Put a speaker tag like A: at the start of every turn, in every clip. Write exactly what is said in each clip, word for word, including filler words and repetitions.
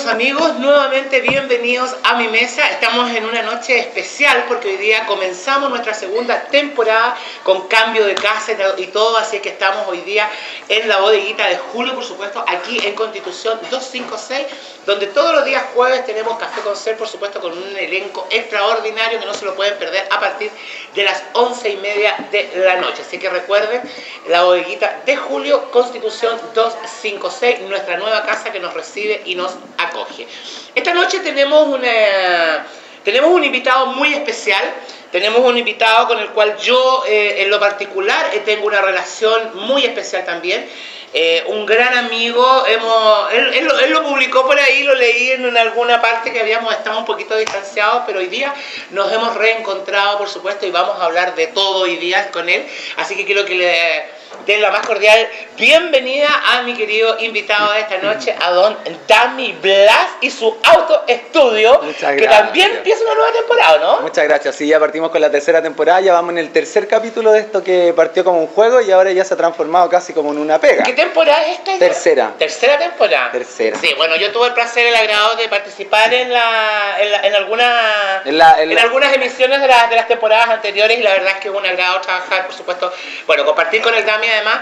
A: amigos, nuevamente bienvenidos a mi mesa. Estamos en una noche especial porque hoy día comenzamos nuestra segunda temporada con cambio de casa y todo, así que estamos hoy día en la bodeguita de Julio, por supuesto, aquí en Constitución doscientos cincuenta y seis, donde todos los días jueves tenemos Café con Ser, por supuesto, con un elenco extraordinario que no se lo pueden perder a partir de las once y media de la noche. Así que recuerden, la bodeguita de Julio, Constitución doscientos cincuenta y seis, nuestra nueva casa que nos recibe y nos acoge. Esta noche tenemos una, tenemos un invitado muy especial. Tenemos un invitado con el cual yo, eh, en lo particular, eh, tengo una relación muy especial también. Eh, un gran amigo, hemos, él, él, lo, él lo publicó por ahí, lo leí en, en alguna parte que habíamos estado un poquito distanciados, pero hoy día nos hemos reencontrado, por supuesto, y vamos a hablar de todo hoy día con él. Así que quiero que le den la más cordial bienvenida a mi querido invitado de esta noche, a don Dami Blas y su autoestudio, que también empieza una nueva temporada, ¿no?
B: Muchas gracias, sí, ya partimos con la tercera temporada, ya vamos en el tercer capítulo de esto que partió como un juego y ahora ya se ha transformado casi como en una pega.
A: ¿Qué temporada es esta?
B: Tercera.
A: ¿Tercera temporada?
B: Tercera.
A: Sí, bueno, yo tuve el placer, el agrado de participar en, la, en, la, en, alguna,
B: en, la, en,
A: en
B: la...
A: algunas emisiones de, la, de las temporadas anteriores y la verdad es que es un agrado trabajar, por supuesto, bueno, compartir con el Dami además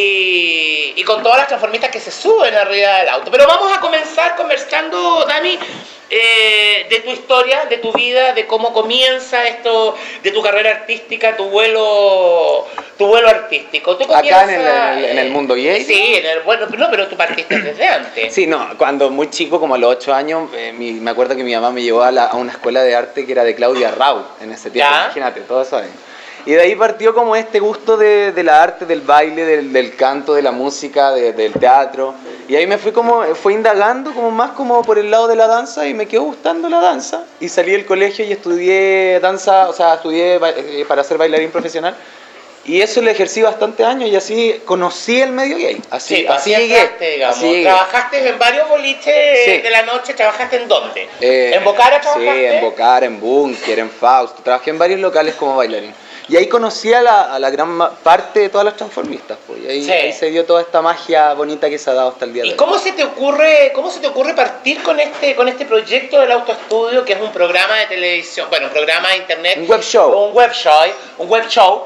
A: y, y con todas las transformistas que se suben arriba del auto. Pero vamos a comenzar conversando, Dami, eh, de tu historia, de tu vida, de cómo comienza esto, de tu carrera artística, tu vuelo, tu vuelo artístico. ¿Tú
B: Acá en el, en, el, en el mundo gay?
A: Sí, en el, bueno, no, pero tú partiste desde antes.
B: Sí, no, cuando muy chico, como a los ocho años, eh, mi, me acuerdo que mi mamá me llevó a, la, a una escuela de arte que era de Claudia Rau en ese tiempo, ¿ya? Imagínate, todo eso ahí. Y de ahí partió como este gusto de, de la arte, del baile, del, del canto, de la música, de, del teatro. Y ahí me fui como, fue indagando como más como por el lado de la danza y me quedó gustando la danza. Y salí del colegio y estudié danza, o sea, estudié para ser bailarín profesional. Y eso lo ejercí bastantes años y así conocí el medio gay. Así,
A: sí,
B: así,
A: así
B: llegué,
A: entraste, digamos.
B: así llegué.
A: ¿Trabajaste en varios boliches sí. de la noche? ¿Trabajaste en dónde?
B: Eh,
A: ¿En Bocara trabajaste?
B: Sí, en Bocara, en Bunker, en Fausto. Trabajé en varios locales como bailarín. Y ahí conocí a la, a la gran parte de todas las transformistas, pues. Y ahí, sí. ahí se dio toda esta magia bonita que se ha dado hasta el día de hoy.
A: ¿Y cómo se te ocurre, cómo se te ocurre partir con este, con este proyecto del autoestudio, que es un programa de televisión, bueno, un programa de internet,
B: un web show,
A: un web show, un web show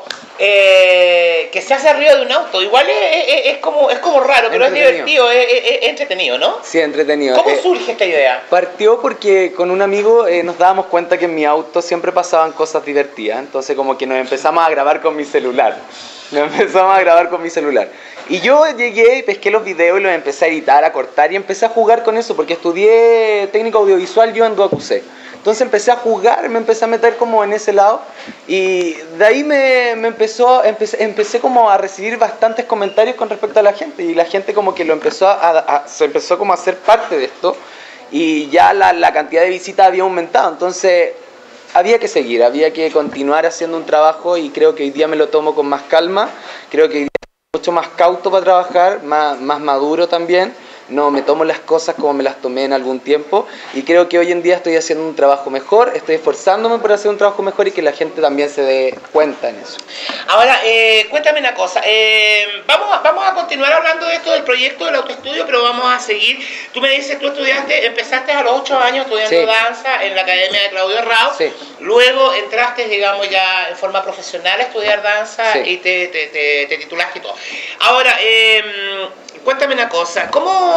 A: eh, que se hace arriba de un auto? Igual es, es, es como, es como raro, pero es divertido, es, es, es entretenido, ¿no?
B: Sí, entretenido.
A: ¿Cómo
B: eh,
A: surge esta idea?
B: Partió porque con un amigo eh, nos dábamos cuenta que en mi auto siempre pasaban cosas divertidas, entonces como que nos empezamos a grabar con mi celular. Nos empezamos a grabar con mi celular. Y yo llegué y pesqué los videos y los empecé a editar, a cortar y empecé a jugar con eso porque estudié técnico audiovisual yo en Duacusé. Entonces empecé a jugar, me empecé a meter como en ese lado y de ahí me, me empezó, empecé, empecé como a recibir bastantes comentarios con respecto a la gente y la gente como que lo empezó a, a, a se empezó como a ser parte de esto y ya la, la cantidad de visitas había aumentado. Entonces había que seguir, había que continuar haciendo un trabajo y creo que hoy día me lo tomo con más calma, creo que hoy día soy mucho más cauto para trabajar, más, más maduro también, no me tomo las cosas como me las tomé en algún tiempo y creo que hoy en día estoy haciendo un trabajo mejor, estoy esforzándome por hacer un trabajo mejor y que la gente también se dé cuenta en eso.
A: Ahora, eh, cuéntame una cosa, eh, vamos, a, vamos a continuar hablando de esto del proyecto del autoestudio, pero vamos a seguir. Tú me dices, tú estudiaste, empezaste a los ocho años estudiando sí. danza en la Academia de Claudio Rau,
B: sí.
A: luego entraste, digamos, ya en forma profesional a estudiar danza sí. y te, te, te, te titulaste y todo. Ahora, eh, cuéntame una cosa, ¿cómo...?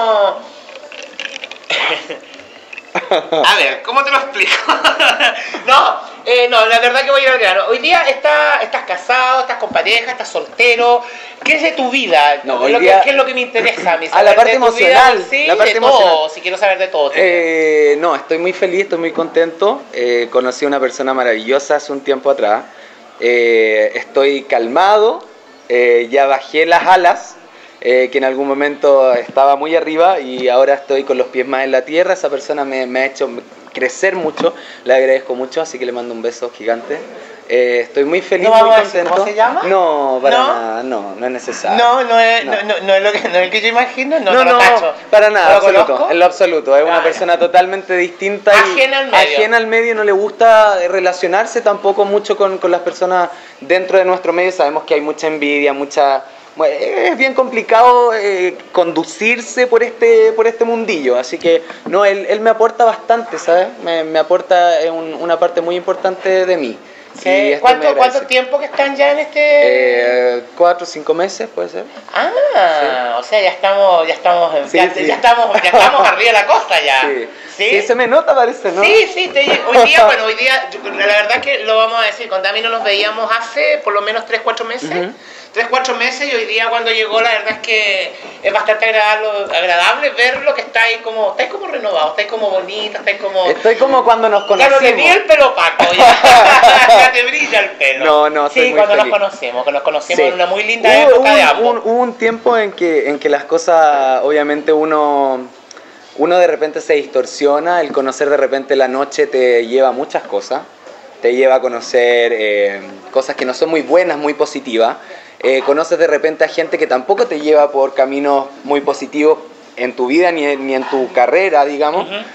A: A ver, ¿cómo te lo explico? no, eh, no, la verdad que voy a ir al grano. Hoy día está, estás casado, estás con pareja, estás soltero. ¿Qué es de tu vida?
B: No, hoy
A: lo
B: día...
A: que, ¿Qué es lo que me interesa a mí?
B: A la parte emocional.
A: Vida, sí,
B: la parte
A: de
B: emocional.
A: todo, si quiero saber de todo.
B: Eh, no, estoy muy feliz, estoy muy contento. Eh, conocí a una persona maravillosa hace un tiempo atrás. Eh, estoy calmado, eh, ya bajé las alas. Eh, que en algún momento estaba muy arriba y ahora estoy con los pies más en la tierra. Esa persona me, me ha hecho crecer mucho, le agradezco mucho, así que le mando un beso gigante. Eh, estoy muy feliz,
A: ¿No
B: muy contento.
A: ¿Cómo se llama?
B: No, para
A: ¿No?
B: nada, no, no es necesario.
A: No, no es, no. No, no, no es lo que, no es el que yo imagino, no,
B: no,
A: no,
B: no,
A: cacho.
B: para nada,
A: ¿Lo
B: absoluto,
A: conozco?
B: en lo absoluto. Es
A: ah,
B: una persona
A: ya.
B: totalmente distinta y
A: ajena al medio.
B: Ajena al medio, no le gusta relacionarse tampoco mucho con, con las personas dentro de nuestro medio. Sabemos que hay mucha envidia, mucha... bueno, es bien complicado eh, conducirse por este, por este mundillo, así que no, él, él me aporta bastante, ¿sabes? Me, me aporta un, una parte muy importante de mí.
A: Sí. ¿Cuánto, ¿Cuánto tiempo que están ya en este...?
B: Eh, cuatro o cinco meses, puede ser.
A: Ah, sí. O sea, ya estamos, ya estamos, en,
B: sí,
A: ya,
B: sí.
A: ya estamos, ya estamos arriba de la costa ya.
B: Sí.
A: ¿Sí?
B: Sí, se me nota, parece, ¿no?
A: Sí, sí, te, hoy día, bueno, hoy día, la verdad que lo vamos a decir, con Dami no nos veíamos hace por lo menos tres, cuatro meses. Uh-huh. tres, cuatro meses y hoy día cuando llegó la verdad es que es bastante agradable, agradable verlo, que está ahí como, estáis como renovado, estáis como bonito, estáis como...
B: Estoy como cuando nos conocimos.
A: Claro, tenía el pelo opaco, ya, ya te brilla el pelo.
B: No, no,
A: sí,
B: muy
A: cuando
B: feliz.
A: nos conocimos, que nos conocimos
B: Sí.
A: en una muy linda
B: hubo,
A: época
B: hubo,
A: de ambos.
B: Un, hubo un tiempo en que, en que las cosas, obviamente uno... Uno de repente se distorsiona, el conocer de repente la noche te lleva a muchas cosas, te lleva a conocer eh, cosas que no son muy buenas, muy positivas, eh, conoces de repente a gente que tampoco te lleva por caminos muy positivos en tu vida ni en, ni en tu carrera, digamos, uh-huh.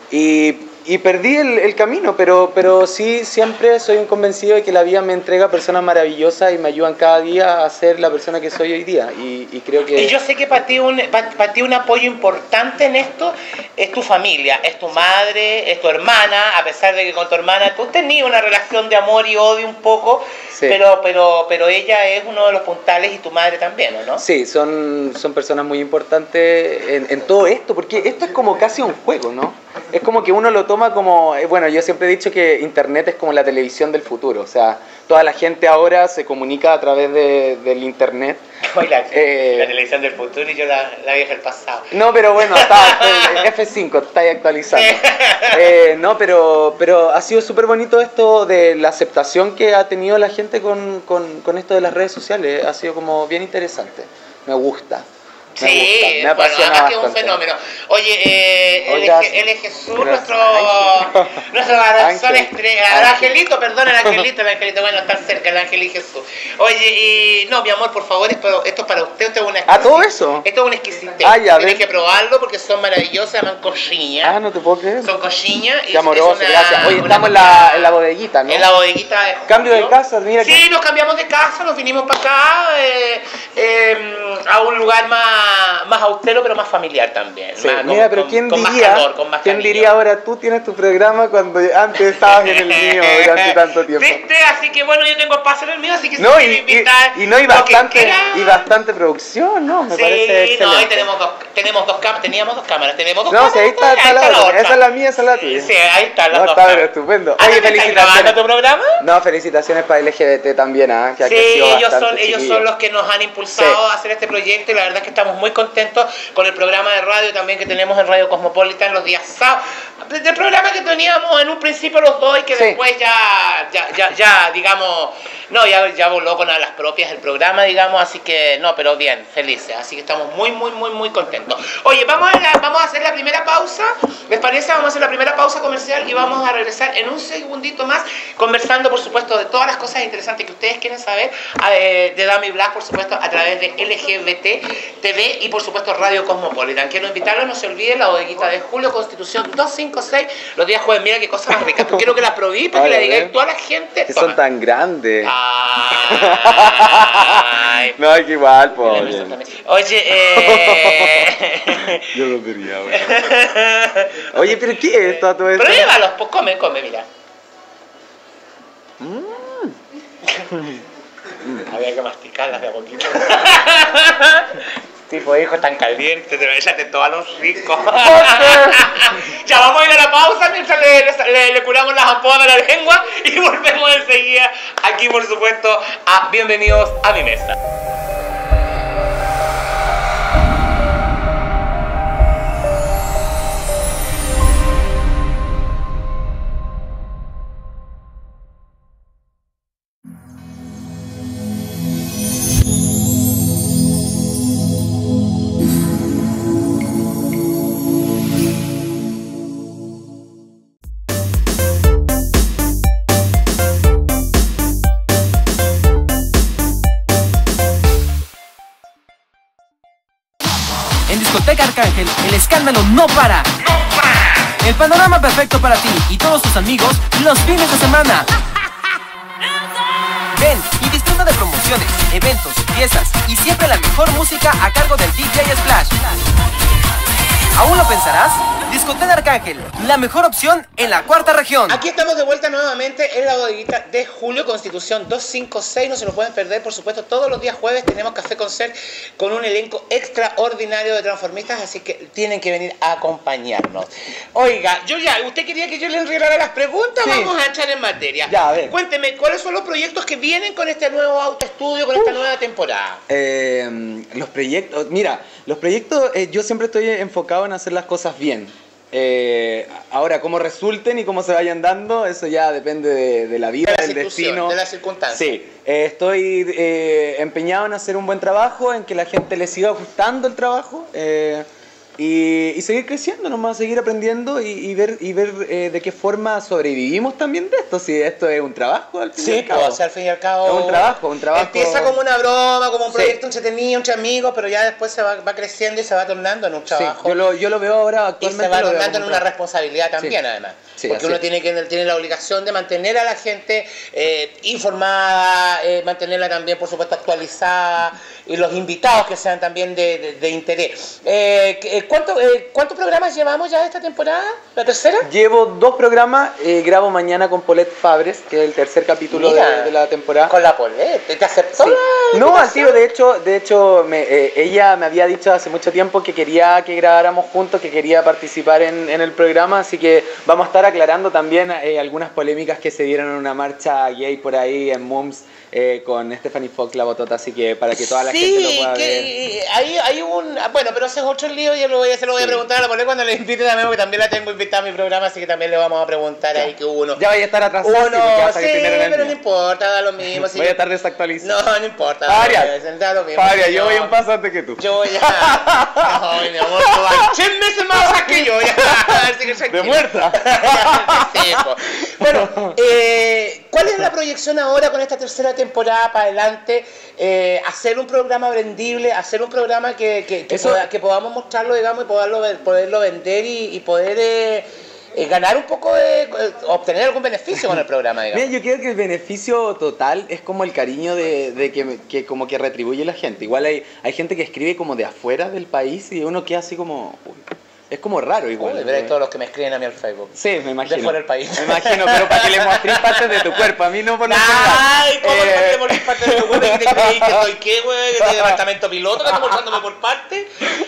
B: y, y perdí el, el camino, pero, pero sí siempre soy un convencido de que la vida me entrega personas maravillosas y me ayudan cada día a ser la persona que soy hoy día, y, y creo que...
A: Y yo sé que para ti, un, para, para ti un apoyo importante en esto es tu familia, es tu madre, es tu hermana, a pesar de que con tu hermana tú tenías una relación de amor y odio un poco, sí. pero, pero, pero ella es uno de los puntales y tu madre también, ¿no?
B: Sí, son, son personas muy importantes en, en todo esto, porque esto es como casi un juego, ¿no? Es como que uno lo toma como, bueno, yo siempre he dicho que Internet es como la televisión del futuro, o sea, toda la gente ahora se comunica a través de, del Internet.
A: La, eh, la televisión del futuro y yo la, la vieja del pasado.
B: No, pero bueno, está, F cinco, está ahí actualizando. Eh, no, pero, pero ha sido súper bonito esto de la aceptación que ha tenido la gente con, con, con esto de las redes sociales, ha sido como bien interesante, me gusta. Me
A: sí,
B: gusta, me apasiona
A: bueno, que es un
B: bastante.
A: fenómeno. Oye, eh, él,
B: Oiga,
A: es, él es Jesús,
B: gracias.
A: nuestro, nuestro corazón
B: Ángel.
A: estrella. El angelito, perdón, el angelito, el angelito, bueno, estar cerca, el ángel y Jesús. Oye, y no, mi amor, por favor, esto, esto es para usted, esto es una
B: ¿Ah, todo eso?
A: Esto es un exquisitez.
B: Ah, ya,
A: Tienes
B: ven.
A: que probarlo porque son maravillosas, se llaman cochiñas.
B: Ah, no te puedo creer.
A: Son cochiñas.
B: Qué amoroso,
A: una,
B: gracias. Oye,
A: una
B: estamos en la, en la bodeguita, ¿no?
A: En la bodeguita de
B: Cambio de casa, mira.
A: Sí, que... nos cambiamos de casa, nos vinimos para acá, eh, eh, a un lugar más, más austero, pero más familiar también.
B: Sí,
A: más,
B: mira,
A: con,
B: pero
A: con,
B: ¿quién
A: con
B: diría,
A: más calor, con más
B: ¿quién
A: cariño.
B: diría ahora tú tienes tu programa cuando antes estabas en el mío durante tanto tiempo?
A: ¿Viste? Así que bueno, yo tengo espacio en el mío, así que
B: no,
A: si
B: y,
A: invitar
B: y, y no, y bastante, y bastante producción, ¿no? Me
A: sí,
B: parece excelente.
A: no, y tenemos dos, tenemos dos cámaras, teníamos dos cámaras, tenemos dos
B: no,
A: cámaras.
B: No, sí, ahí está, está,
A: ahí
B: la,
A: está la
B: otra.
A: otra.
B: Esa es la mía, esa es la tuya.
A: Sí, ahí están las
B: no,
A: dos
B: está
A: cámaras.
B: estupendo.
A: ¿Ah,
B: Oye,
A: felicitaciones. ¿Tu programa?
B: No, felicitaciones para L G B T también, ¿ah? Que ha
A: sí, ellos son, ellos son los que nos han impulsado sí. a hacer este proyecto y la verdad es que estamos muy contentos con el programa de radio también que tenemos en Radio Cosmopolitan los días sábados. Del programa que teníamos en un principio los dos y que sí. después ya, ya, ya, ya, digamos, no, ya, ya voló con las propias del programa, digamos, así que, no, pero bien, felices, así que estamos muy, muy, muy, muy contentos. Oye, vamos a, la, vamos a hacer la primera pausa, ¿les parece? Vamos a hacer la primera pausa comercial y vamos a regresar en un segundito más, conversando, por supuesto, de todas las cosas interesantes que ustedes quieren saber, de, de Dami Black, por supuesto, a través de L G B T T V y, por supuesto, Radio Cosmopolitan. Quiero invitarlos, no se olviden, la bodeguita de Julio, Constitución doscientos cincuenta y seis, los días jueves, mira qué cosa más rica. Quiero que la probí para que la digáis a toda la gente.
B: Que son tan grandes.
A: Ay.
B: No, es que igual, pues.
A: Oye, eh...
B: yo lo diría, bueno. Oye, pero ¿qué es esto? Todo esto?
A: Pruébalos, pues come, come, mira.
B: Mm.
A: Había que masticarlas de a poquito. Tipo, hijo, tan caliente, te échate todo a los ricos. Ya vamos a ir a la pausa mientras le, le, le curamos las ampollas de la lengua y volvemos enseguida aquí, por supuesto, a Bienvenidos a mi mesa.
C: Discoteca Arcángel, el escándalo no para. ¡No para! El panorama perfecto para ti y todos tus amigos los fines de semana. Ven y disfruta de promociones promociones, eventos, fiestas y siempre la mejor música a cargo del D J Splash. ¿Aún lo pensarás? Discoteca Arcángel, la mejor opción en la cuarta región.
A: Aquí estamos de vuelta nuevamente en la bodeguita de Julio, Constitución doscientos cincuenta y seis. No se lo pueden perder, por supuesto. Todos los días jueves tenemos Café Concert con un elenco extraordinario de transformistas, así que tienen que venir a acompañarnos. Oiga, yo ya, ¿usted quería que yo le enredara las preguntas?
B: Sí.
A: Vamos a entrar en materia.
B: Ya, a ver.
A: Cuénteme, ¿cuáles son los proyectos que vienen con este nuevo autoestudio, con esta nueva temporada?
B: Eh, los proyectos, mira, los proyectos, eh, yo siempre estoy enfocado en hacer las cosas bien. Eh, ahora, cómo resulten y cómo se vayan dando, eso ya depende de, de la vida,
A: De la
B: del
A: situación,
B: destino.
A: de las circunstancias.
B: Sí, eh, estoy eh, empeñado en hacer un buen trabajo, en que la gente le siga gustando el trabajo. Eh, Y, y seguir creciendo nomás, seguir aprendiendo y, y ver, y ver eh, de qué forma sobrevivimos también de esto, si esto es un trabajo al fin y
A: Sí,
B: al cabo.
A: pues, o sea, al fin y al cabo.
B: Es un trabajo, un trabajo.
A: Empieza como una broma, como un
B: Sí.
A: proyecto entretenido entre amigos, pero ya después se va, va creciendo y se va tornando en un
B: Sí,
A: trabajo.
B: yo lo, yo lo veo ahora
A: Y
B: actualmente.
A: se va
B: lo veo
A: tornando en
B: como un
A: una
B: trabajo.
A: responsabilidad también,
B: Sí.
A: además.
B: Sí,
A: Porque
B: así
A: uno
B: es.
A: tiene, que, tiene la obligación de mantener a la gente eh, informada, eh, mantenerla también, por supuesto, actualizada, y los invitados que sean también de, de, de interés. Eh, eh, ¿cuánto, eh, ¿Cuántos programas llevamos ya de esta temporada? ¿La tercera?
B: Llevo dos programas, eh, grabo mañana con Paulette Fabres, que es el tercer capítulo
A: Mira,
B: de, de la temporada.
A: Con la Paulette, ¿te aceptó?
B: Sí.
A: la
B: No, al
A: invitación?
B: tiro, de hecho, de hecho me, eh, ella me había dicho hace mucho tiempo que quería que grabáramos juntos, que quería participar en, en el programa, así que vamos a estar aclarando también eh, algunas polémicas que se dieron en una marcha gay por ahí en Mums eh, con Stephanie Fox, la botota, así que para que toda la
A: Sí,
B: gente lo pueda ver.
A: que hay, hay un... Bueno, pero ese es otro lío y yo lo voy a, se lo voy a
B: Sí.
A: preguntar a la Paulette cuando le invite también, porque también la tengo invitada a mi programa, así que también le vamos a preguntar ahí que hubo uno.
B: Ya vaya a estar atrasado.
A: Uno,
B: porque vas a
A: sí,
B: primero en el
A: pero no
B: mío.
A: importa, da lo mismo. si
B: Voy a
A: yo-
B: estar desactualizado.
A: No, no importa.
B: Faria,
A: da lo mismo.
B: Faria,
A: si
B: yo voy un paso antes que tú.
A: Yo voy a... Ay, mi amor, tú vas cien meses más atrás que yo, ya. Así que
B: De
A: tranquila.
B: muerta.
A: Sí, po. Bueno, eh, ¿cuál es la proyección ahora con esta tercera temporada para adelante? Eh, hacer un programa vendible, hacer un programa que, que, que,
B: Eso-
A: poda- que podamos mostrarlo, digamos, y poderlo, ver- poderlo vender y, y poder eh, eh, ganar un poco de... eh, obtener algún beneficio con el programa, digamos.
B: Mira, yo creo que el beneficio total es como el cariño de, de que, que como que retribuye la gente. Igual hay, hay gente que escribe como de afuera del país y uno queda así como... uy, es como raro igual.
A: Uy, veré todos los que me escriben a mí al Facebook.
B: Sí, me imagino.
A: De fuera del país.
B: Me imagino, pero para que le mostres partes de tu cuerpo, a mí no por no
A: Ay, ¿cómo
B: Eh,
A: no te morir parte de tu cuerpo? ¿Que te creí que soy qué, güey? ¿Que soy departamento piloto? ¿Que estás mostrándome por parte?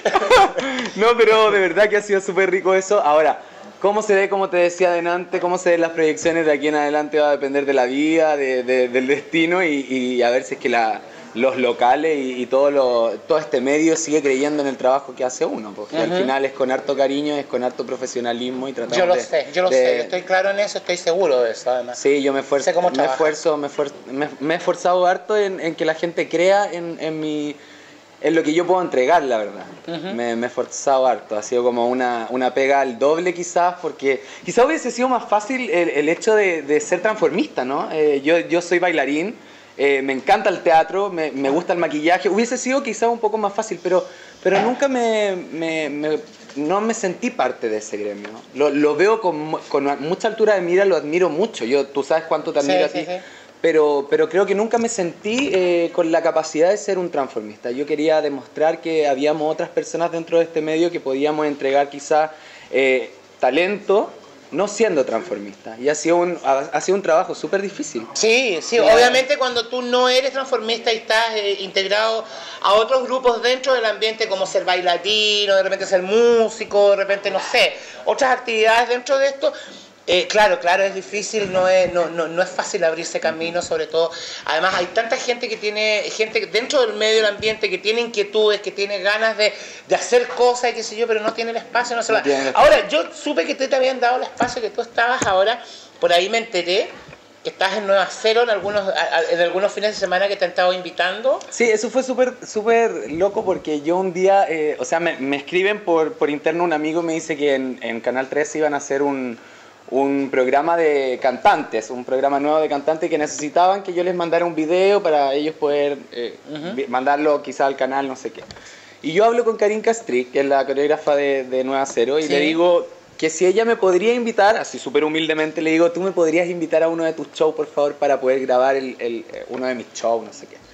B: No, pero de verdad que ha sido súper rico eso. Ahora, cómo se ve, como te decía adelante, cómo se ven las proyecciones de aquí en adelante va a depender de la vida, de, de- del destino y, y a ver si es que la, los locales y, y todo, lo, todo este medio sigue creyendo en el trabajo que hace uno. Porque al
A: Ujú.
B: final es con harto cariño, es con harto profesionalismo y tratamos
A: Yo lo
B: de-
A: sé, yo lo
B: de-
A: sé. Estoy claro en eso, estoy seguro de eso, además.
B: Sí, yo me esfuerzo,
A: Sé cómo
B: me
A: trabajas.
B: esfuerzo, me, esfuer- me, me he esforzado harto en, en que la gente crea en, en mi, en lo que yo puedo entregar, la verdad.
A: Ujú.
B: me, me he esforzado harto, ha sido como una, una pega al doble quizás, porque quizás hubiese sido más fácil el, el hecho de, de ser transformista, ¿no? Eh, yo, yo soy bailarín, eh, me encanta el teatro, me, me gusta el maquillaje, hubiese sido quizás un poco más fácil, pero, pero nunca me, me- me- no me sentí parte de ese gremio. Lo, lo veo con, mu- con mucha altura de mira, lo admiro mucho, yo, tú sabes cuánto te
A: Sí,
B: admiro
A: sí,
B: a ti.
A: sí.
B: Pero, pero creo que nunca me sentí eh, con la capacidad de ser un transformista. Yo quería demostrar que habíamos otras personas dentro de este medio que podíamos entregar quizás eh, talento, no siendo transformista. Y ha sido un, ha, ha sido un trabajo súper difícil.
A: Sí, sí,
B: Claro.
A: obviamente cuando tú no eres transformista y estás eh, integrado a otros grupos dentro del ambiente, como ser bailarino, de repente ser músico, de repente, no sé, otras actividades dentro de esto, eh, claro, claro, es difícil, no es, no, no, no es fácil abrirse camino, sobre todo, además hay tanta gente que tiene, gente dentro del medio del ambiente que tiene inquietudes, que tiene ganas de, de hacer cosas y qué sé yo, pero no tiene el espacio, no se
B: No
A: va.
B: tiene el espacio.
A: Ahora, yo supe que te habían dado el espacio que tú estabas ahora, por ahí me enteré, que estás en Nueva Cero en algunos, a- a- en algunos fines de semana que te han estado invitando.
B: Sí, eso fue súper súper loco porque yo un día, eh, o sea, me, me escriben por, por interno un amigo, me dice que en, en Canal tres iban a hacer un, un programa de cantantes, un programa nuevo de cantantes que necesitaban que yo les mandara un video para ellos poder eh,
A: Ujú.
B: vi- mandarlo quizá al canal, no sé qué. Y yo hablo con Karin Castric, que es la coreógrafa de, de Nueva Cero, y
A: Sí.
B: le digo que si ella me podría invitar, así súper humildemente le digo, tú me podrías invitar a uno de tus shows, por favor, para poder grabar el, el- eh, uno de mis shows, no sé qué.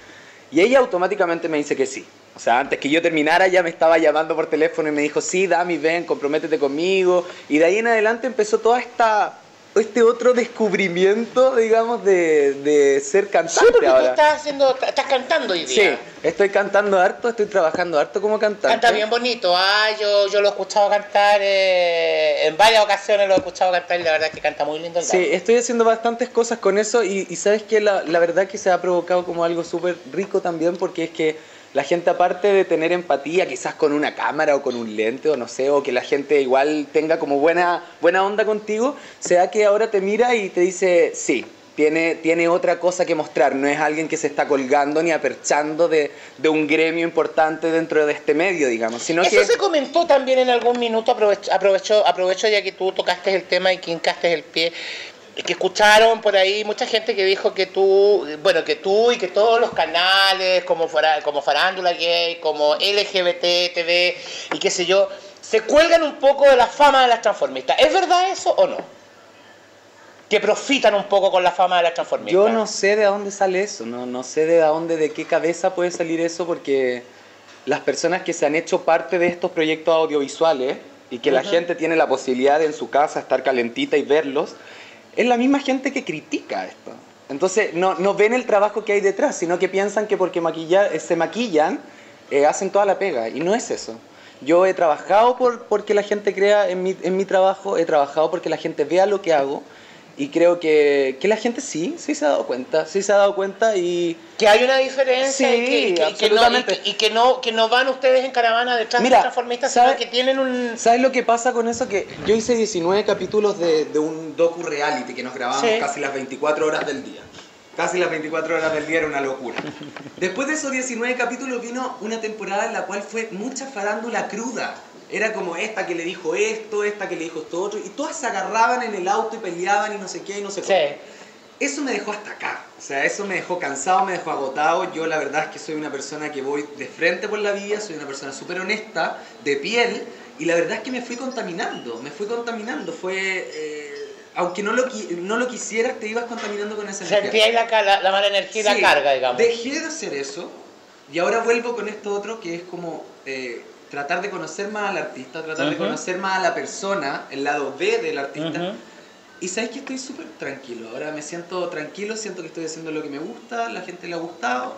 B: Y ella automáticamente me dice que sí. O sea, antes que yo terminara ya me estaba llamando por teléfono y me dijo, sí, Dami, ven, comprométete conmigo. Y de ahí en adelante empezó toda esta... este otro descubrimiento, digamos, de, de ser cantante.
A: Sí, porque
B: ahora.
A: tú estás, haciendo, estás cantando hoy día.
B: Sí, estoy cantando harto, estoy trabajando harto como cantante.
A: Canta bien bonito, ah, yo, yo lo he escuchado cantar, eh, en varias ocasiones lo he escuchado cantar y la verdad es que canta muy lindo el
B: Sí,
A: gallo.
B: estoy haciendo bastantes cosas con eso y, y sabes que la, la verdad que se ha provocado como algo súper rico también, porque es que la gente, aparte de tener empatía quizás con una cámara o con un lente o no sé, o que la gente igual tenga como buena, buena onda contigo, sea que ahora te mira y te dice, sí, tiene, tiene otra cosa que mostrar, no es alguien que se está colgando ni aperchando de, de un gremio importante dentro de este medio, digamos, sino
A: Eso
B: que...
A: se comentó también en algún minuto, aprovecho, aprovecho, aprovecho ya que tú tocaste el tema y que hincaste el pie, que escucharon por ahí mucha gente que dijo que tú, bueno, que tú y que todos los canales como, fara, como Farándula Gay, como L G B T T V y qué sé yo, se cuelgan un poco de la fama de las transformistas. ¿Es verdad eso o no? Que profitan un poco con la fama de las transformistas.
B: Yo no sé de dónde sale eso, no, no sé de dónde, de qué cabeza puede salir eso, porque las personas que se han hecho parte de estos proyectos audiovisuales y que uh-huh. la gente tiene la posibilidad de en su casa estar calentita y verlos, es la misma gente que critica esto. Entonces no, no ven el trabajo que hay detrás, sino que piensan que porque maquilla, se maquillan, eh, hacen toda la pega. Y no es eso. Yo he trabajado por porque la gente crea en mi, en mi trabajo, he trabajado porque la gente vea lo que hago. Y creo que, que la gente sí, sí se ha dado cuenta, sí se ha dado cuenta y...
A: Que hay una diferencia
B: sí,
A: y, que, y, que,
B: absolutamente.
A: Y, que, y que, no, que no van ustedes en caravana detrás
B: Mira,
A: de transformistas,
B: ¿sabe,
A: sino que tienen un...
B: ¿Sabes lo que pasa con eso? Que yo hice diecinueve capítulos de, de un docu-reality que nos grabábamos sí. casi las veinticuatro horas del día. Casi las veinticuatro horas del día era una locura. Después de esos diecinueve capítulos vino una temporada en la cual fue mucha farándula cruda. Era como esta que le dijo esto, esta que le dijo esto otro, y todas se agarraban en el auto y peleaban y no sé qué y no sé qué. Sí. Eso me dejó hasta acá, o sea, eso me dejó cansado, me dejó agotado. Yo la verdad es que soy una persona que voy de frente por la vida, soy una persona súper honesta, de piel, y la verdad es que me fui contaminando, me fui contaminando, fue... Eh, aunque no lo, no lo quisieras, te ibas contaminando con esa energía.
A: Sentíais la, la, la mala energía y sí, la carga, digamos.
B: Dejé de hacer eso, y ahora vuelvo con esto otro que es como... Eh, tratar de conocer más al artista, tratar uh-huh. de conocer más a la persona, el lado B del artista. Uh-huh. Y sabes que estoy súper tranquilo, ahora me siento tranquilo, siento que estoy haciendo lo que me gusta, la gente le ha gustado,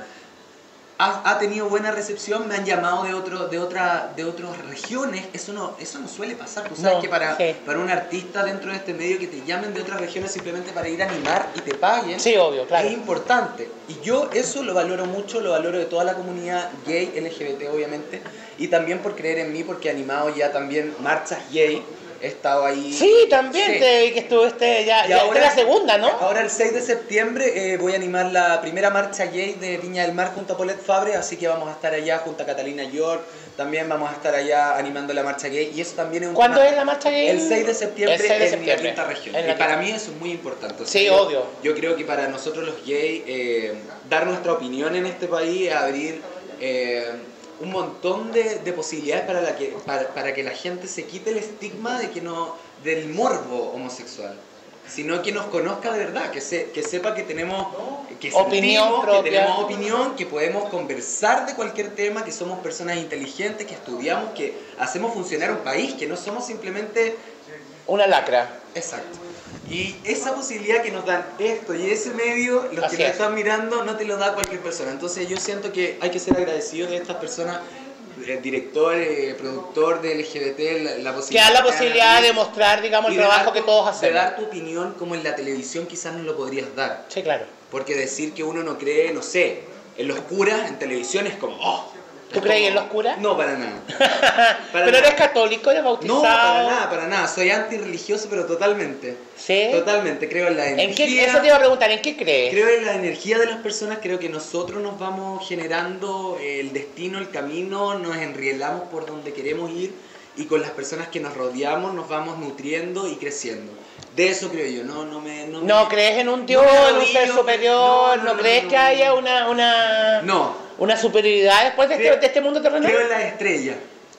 B: ha, ha tenido buena recepción, me han llamado de otro, de otra, de otras regiones, eso no, eso no suele pasar, tú sabes no, que para, sí. para un artista dentro de este medio que te llamen de otras regiones simplemente para ir a animar y te paguen,
A: sí, obvio, claro.
B: es importante. Y yo eso lo valoro mucho, lo valoro de toda la comunidad gay, L G B T obviamente, y también por creer en mí, porque he animado ya también marchas gay, he estado ahí...
A: Sí, también, sí. Te, que estuviste ya, ya ahora, esta es la segunda, ¿no?
B: Ahora el seis de septiembre eh, voy a animar la primera marcha gay de Viña del Mar junto a Paulette Fabre, así que vamos a estar allá junto a Catalina York, también vamos a estar allá animando la marcha gay, y eso también es un...
A: ¿Cuándo es la marcha gay?
B: El seis de septiembre,
A: el seis de
B: en
A: septiembre.
B: la quinta región,
A: en la
B: y para mí eso es muy importante. O sea,
A: sí,
B: yo,
A: obvio.
B: Yo creo que para nosotros los gays, eh, dar nuestra opinión en este país, abrir... Eh, un montón de, de posibilidades para, la que, para, para que la gente se quite el estigma de que no, del morbo homosexual, sino que nos conozca de verdad, que, se, que sepa que tenemos que
A: opinión
B: sentimos,
A: propia.
B: Que tenemos opinión, que podemos conversar de cualquier tema, que somos personas inteligentes, que estudiamos, que hacemos funcionar un país, que no somos simplemente...
A: una lacra.
B: Exacto. Y esa posibilidad que nos dan esto y ese medio, los
A: Así
B: que lo
A: es.
B: están mirando, no te lo da cualquier persona. Entonces yo siento que hay que ser agradecidos de estas personas, el director, eh, productor de L G B T, la, la posibilidad...
A: Que da la posibilidad de mostrar, digamos, el trabajo que todos hacemos.
B: De dar tu opinión como en la televisión quizás no lo podrías dar.
A: Sí, claro.
B: Porque decir que uno no cree, no sé, en los curas, en televisión es como... Oh,
A: ¿Tú crees en los curas?
B: No, para nada.
A: Para ¿Pero nada. Eres católico, eres bautizado?
B: No, para nada, para nada. Soy antirreligioso, pero totalmente.
A: ¿Sí?
B: Totalmente. Creo en la energía.
A: ¿En qué, eso te iba a preguntar, ¿en qué crees?
B: Creo en la energía de las personas. Creo que nosotros nos vamos generando el destino, el camino, nos enrielamos por donde queremos ir y con las personas que nos rodeamos nos vamos nutriendo y creciendo. De eso creo yo, no, no me... No,
A: ¿No
B: me,
A: crees en un Dios,
B: no
A: en un ser superior? ¿No, no, no, no crees no, no, que haya una, una,
B: no.
A: una superioridad después de,
B: creo,
A: este, de este mundo terrenal?
B: Creo en las estrellas,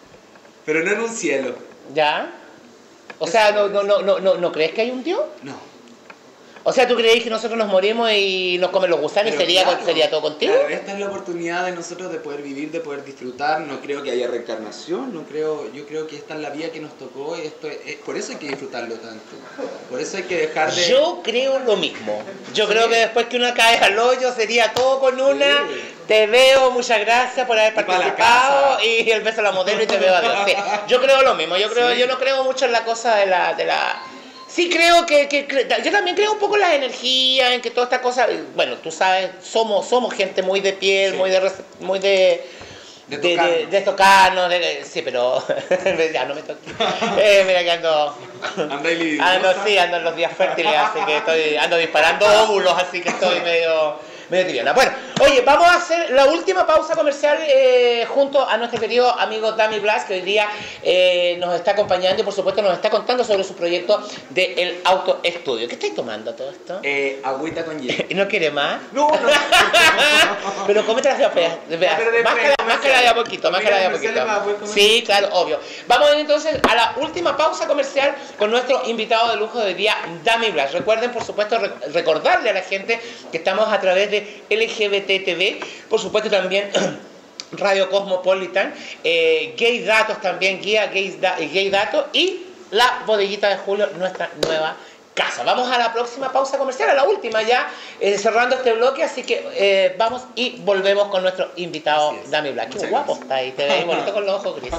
B: pero no en un cielo.
A: ¿Ya? O sea, ¿no, no, no, no, no crees que hay un Dios?
B: No.
A: O sea, ¿tú creéis que nosotros nos morimos y nos comen los gusanos y sería,
B: claro,
A: sería todo contigo?
B: Claro, esta es la oportunidad de nosotros de poder vivir, de poder disfrutar. No creo que haya reencarnación, no creo, yo creo que esta es la vida que nos tocó y esto es, por eso hay que disfrutarlo tanto. Por eso hay que dejar de...
A: Yo creo lo mismo. Yo
B: Sí.
A: creo que después que uno cae al hoyo sería todo con una.
B: Sí.
A: Te veo, muchas gracias por haber
B: Y para la
A: participado
B: casa.
A: y el beso a la modelo y te veo adiós. Sí. Yo creo lo mismo. Yo creo,
B: Sí.
A: yo no creo mucho en la cosa de la, de la. Sí creo que, que, que- yo también creo un poco en las energías, en que toda esta cosa, bueno, tú sabes, somos, somos gente muy de piel,
B: Sí.
A: muy de, rece- muy de
B: De
A: de,
B: tocarnos.
A: de, de tocarnos, de- sí, pero ya no me toques. Eh, mira que ando,
B: Anda y libre.
A: ando, sí, ando en los días fértiles, así que estoy, ando disparando óvulos, así que estoy medio, medio tibiana. Bueno, oye, vamos a hacer la última pausa comercial eh, junto a nuestro querido amigo Dami Blas, que hoy día eh, nos está acompañando y por supuesto nos está contando sobre su proyecto de El Auto Estudio. ¿Qué estáis tomando todo esto?
B: Eh, agüita con hielo.
A: ¿Y no quiere más?
B: No, no.
A: Pero cómete las de a pe- de pe-
B: pero de
A: máscara,
B: pe-
A: máscara de a poquito, máscara de a
B: Mira,
A: poquito.
B: comerciales más, voy a
A: Sí, claro, obvio. Vamos a ir entonces a la última pausa comercial con nuestro invitado de lujo de hoy día, Dami Blas. Recuerden, por supuesto, re- recordarle a la gente que estamos a través de L G B T T V, por supuesto también Radio Cosmopolitan, eh, Gay Datos también, Guía Gay, Da- Gay Datos y la Bodeguita de Julio, nuestra nueva casa. Vamos a la próxima pausa comercial, a la última ya, eh, cerrando este bloque, así que eh, vamos y volvemos con nuestro invitado
B: Así es.
A: Dami Blas. Qué
B: Muchas
A: guapo
B: gracias.
A: está ahí, te ves bonito con los ojos grises.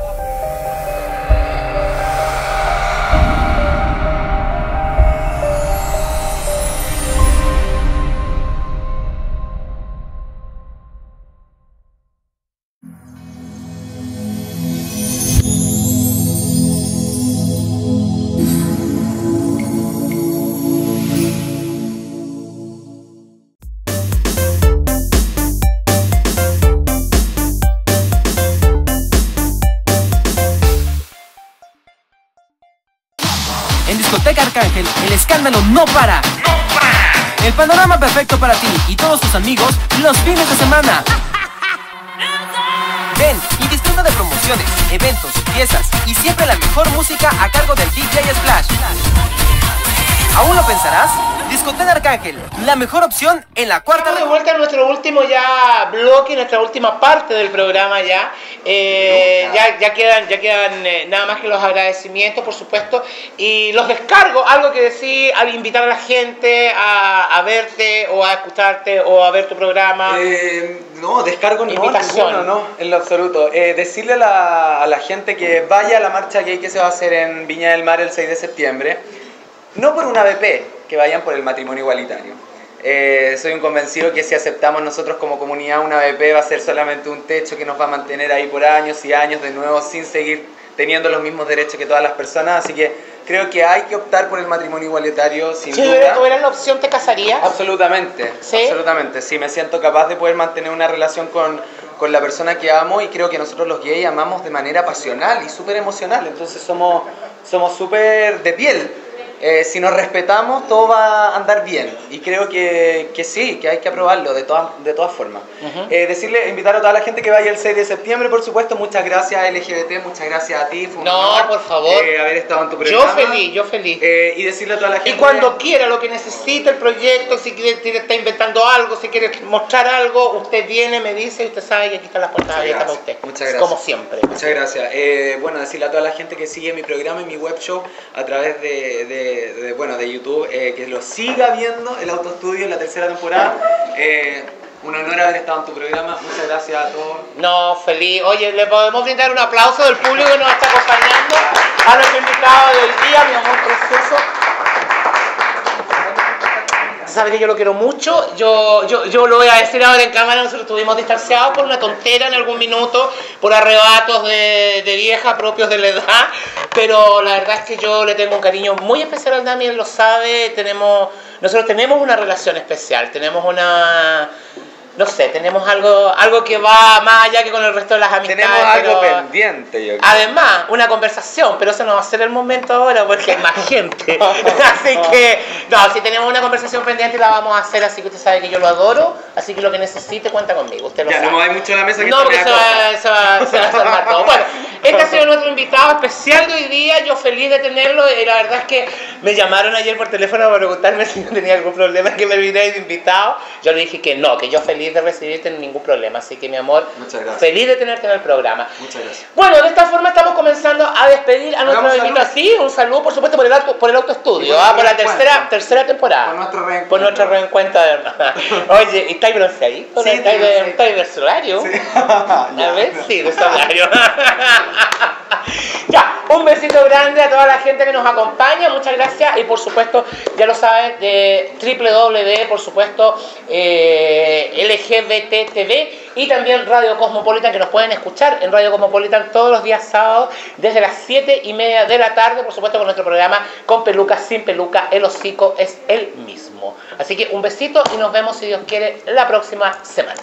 C: En Discoteca Arcángel, el escándalo no para. El panorama perfecto para ti y todos tus amigos los fines de semana. Ven y disfruta de promociones, eventos, fiestas y siempre la mejor música a cargo del D J Splash. ¿Aún lo pensarás? Discoteca Arcángel, la mejor opción en la cuarta
A: Estamos de
C: región.
A: vuelta a nuestro último ya bloque, nuestra última parte del programa ya. Eh, ya, ya quedan, ya quedan eh, nada más que los agradecimientos, por supuesto, y los descargos, algo que decir al invitar a la gente a, a verte o a escucharte o a ver tu programa.
B: Eh, no, descargo no,
A: Invitación.
B: ninguno, no, en lo absoluto. Eh, decirle a la, a la gente que vaya a la marcha gay que se va a hacer en Viña del Mar el seis de septiembre, no por una A B P, que vayan por el matrimonio igualitario. Eh, soy un convencido que si aceptamos nosotros como comunidad una A B P va a ser solamente un techo que nos va a mantener ahí por años y años de nuevo sin seguir teniendo los mismos derechos que todas las personas, así que creo que hay que optar por el matrimonio igualitario sin
A: Si
B: duda.
A: tuvieras la opción, ¿te casarías?
B: Absolutamente,
A: ¿Sí?
B: absolutamente. Sí, me siento capaz de poder mantener una relación con, con la persona que amo y creo que nosotros los gays amamos de manera pasional y súper emocional, entonces somos somos súper de piel. Eh, si nos respetamos, todo va a andar bien y creo que, que sí, que hay que aprobarlo de todas, de todas formas.
A: Ujú.
B: Eh, decirle, invitar a toda la gente que vaya el seis de septiembre, por supuesto, muchas gracias a L G B T, muchas gracias a ti, fue un
A: No,
B: honor,
A: por favor.
B: eh, haber estado en tu
A: Yo
B: programa.
A: feliz, yo feliz.
B: Eh, y decirle a toda la gente...
A: Y cuando quiera, lo que necesite el proyecto, si quiere, si está inventando algo, si quiere mostrar algo, usted viene, me dice, y usted sabe que aquí están las puertas
B: Muchas
A: abiertas para
B: gracias,
A: usted.
B: muchas gracias.
A: Como siempre.
B: Muchas gracias. Eh, bueno, decirle a toda la gente que sigue mi programa y mi web show a través de, de- de, bueno, de YouTube, eh, que lo siga viendo, el Auto Estudio en la tercera temporada. Eh, un honor haber estado en tu programa. Muchas gracias a todos.
A: No, feliz. Oye, le podemos brindar un aplauso del público que nos está acompañando, a nuestro invitado de hoy día, mi amor precioso. Sabe que yo lo quiero mucho, yo, yo, yo lo voy a decir ahora en cámara, nosotros estuvimos distanciados por una tontera en algún minuto, por arrebatos de, de vieja propios de la edad, pero la verdad es que yo le tengo un cariño muy especial al Dami, él lo sabe, tenemos, nosotros tenemos una relación especial, tenemos una... No sé, tenemos algo, algo que va más allá que con el resto de las amistades.
B: Tenemos algo
A: pero-
B: pendiente, yo creo.
A: Además, una conversación, pero eso no va a ser el momento ahora porque hay más gente. Así que, no, si tenemos una conversación pendiente la vamos a hacer, así que usted sabe que yo lo adoro, así que lo que necesite cuenta conmigo, usted lo
B: Ya,
A: sabe.
B: no me mucho la mesa que
A: No,
B: esto me
A: porque se
B: da
A: va,
B: cosa.
A: se, va, se va a salvar todo. Bueno, este ha sido nuestro invitado especial de hoy día, yo feliz de tenerlo y la verdad es que me llamaron ayer por teléfono para preguntarme si no tenía algún problema que me viniera de invitado. Yo le dije que no, que yo feliz de recibirte, sin ningún problema. Así que, mi amor,
B: muchas gracias.
A: Feliz de tenerte en el programa.
B: Muchas gracias.
A: Bueno, de esta forma estamos comenzando a despedir a nuestro invitado. Sí, un saludo, por supuesto, por el, auto, por el autoestudio, por, ah, por la tercera, tercera temporada.
B: Por nuestro reencuentro.
A: Por nuestro reencuentro, además. Oye, ¿y estáis bronceadito?
B: Sí,
A: ¿Estáis de, estáis de solario?
B: Sí.
A: A ver, sí, de solario. Ya, un besito grande a toda la gente que nos acompaña, muchas gracias y por supuesto, ya lo saben, de doble u doble u doble u, por supuesto, eh, L G B T T V y también Radio Cosmopolitan, que nos pueden escuchar en Radio Cosmopolitan todos los días sábados desde las siete y media de la tarde, por supuesto con nuestro programa Con Peluca, Sin Peluca, el hocico es el mismo. Así que un besito y nos vemos, si Dios quiere, la próxima semana.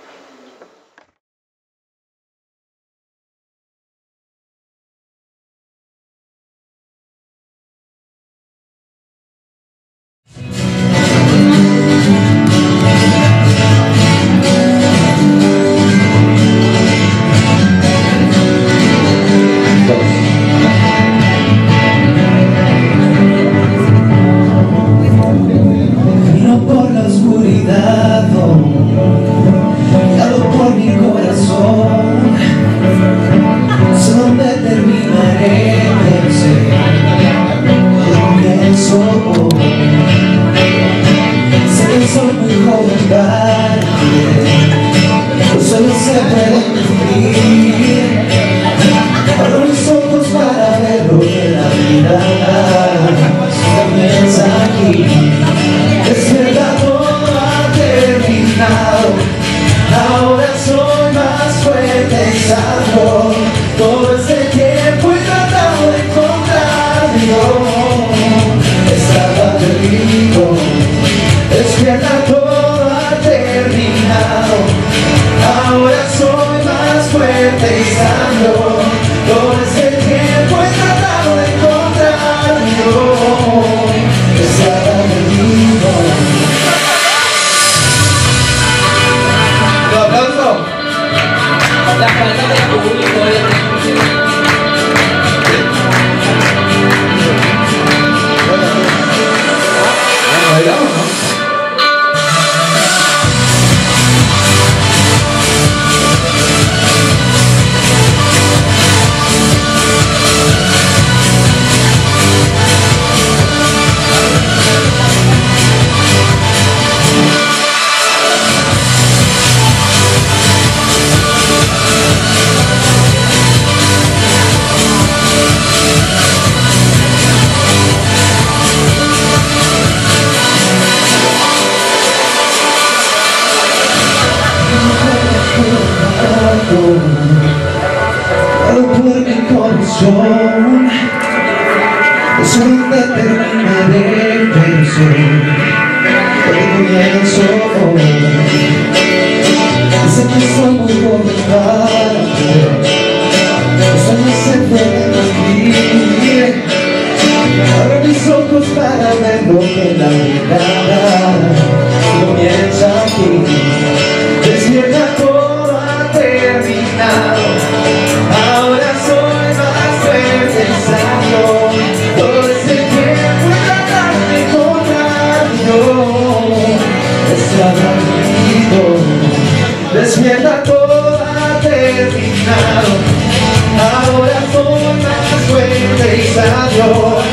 D: Despierta, todo ha terminado. Ahora soy más fuerte y sabio.